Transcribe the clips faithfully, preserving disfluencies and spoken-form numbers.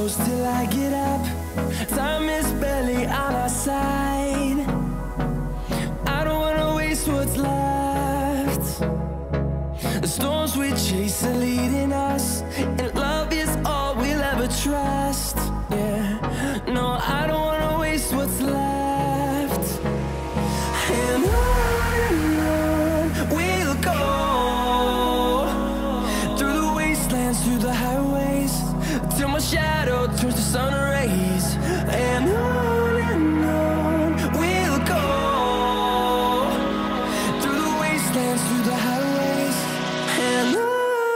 close till I get up. Time is barely on our side. I don't wanna waste what's left. The storms we chase are leading us, and love is all we'll ever trust. Yeah, no, I don't wanna waste what's left. And on and on we'll go, through the wastelands, through the highways, till my shadow turns to sun rays. And on and on we'll go, through the wastelands, through the highways, and on.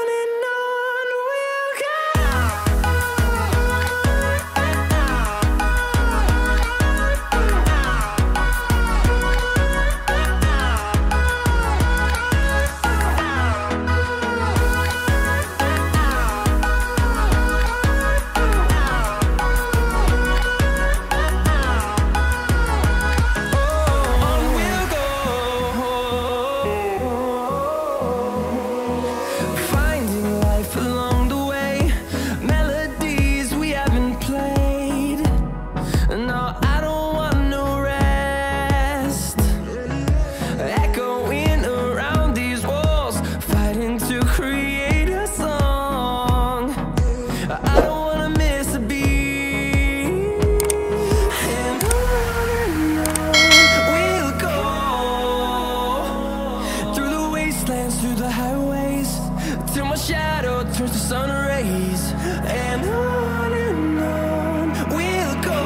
Through the highways, till my shadow turns to sun rays. And on and on we'll go,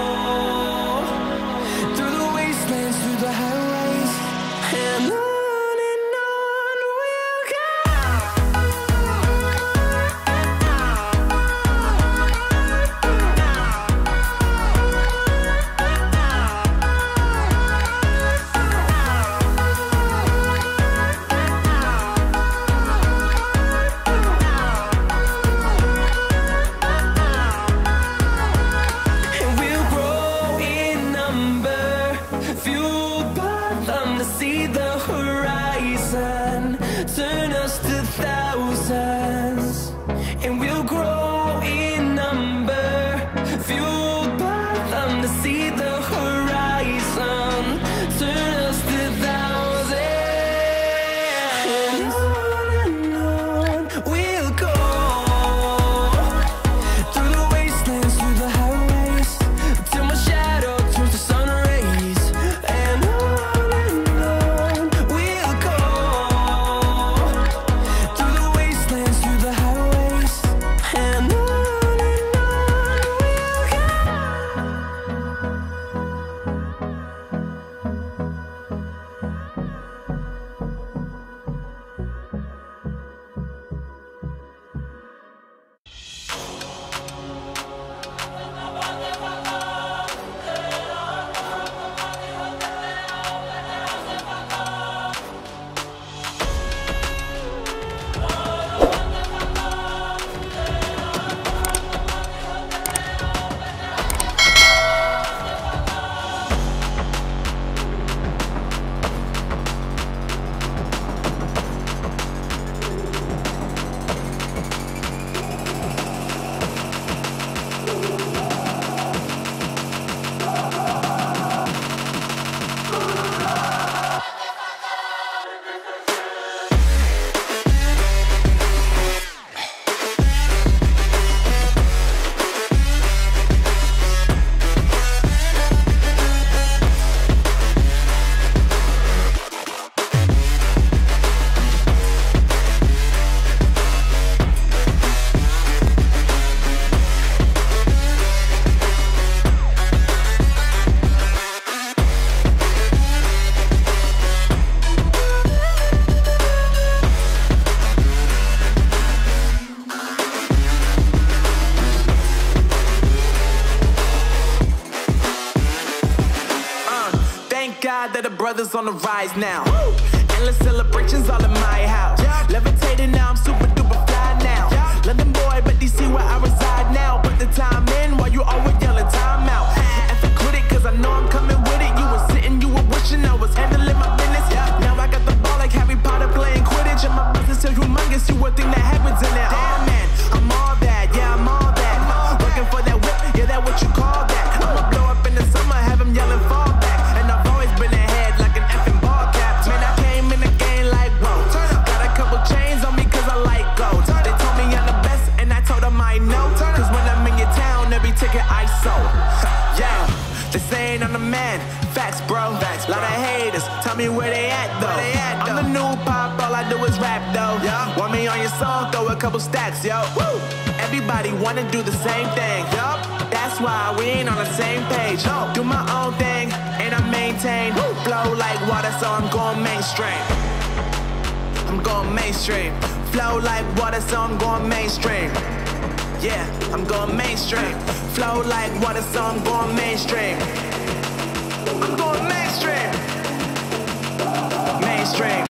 through the wastelands, through the highways, and on. See the horizon turn us to thousands, and we'll grow in number, fueled by them. To see the horizon turn us to thousands, and on and on we'll go, through the wastelands, through the highways, till my shadow turns to sun rays. And on that the brothers on the rise now. Woo! Endless celebrations all in my house. Yeah. Levitating now, I'm super duper fly now. Yeah. London boy, but D C where I reside now. Put the time in while you always yelling time out. And for quit it, cause I know I'm coming with it. You were sitting, you were wishing I was handling my business. Yeah. Now I got the ball like Harry Potter playing Quidditch. And my business is humongous, you would think that happens in it. Damn man, I'm all that, yeah, I'm all that. Working for Facts, bro. Facts, bro. Lot of haters, tell me where they at, though. They at, I'm though. The new pop, all I do is rap, though. Yeah. Want me on your song, throw a couple stacks, yo. Woo. Everybody wanna do the same thing, yup. That's why we ain't on the same page. No. Do my own thing, and I maintain. Woo. Flow like water, so I'm going mainstream. I'm going mainstream. Flow like water, so I'm going mainstream. Yeah, I'm going mainstream. Flow like water, so I'm going mainstream. I'm going mainstream. Mainstream.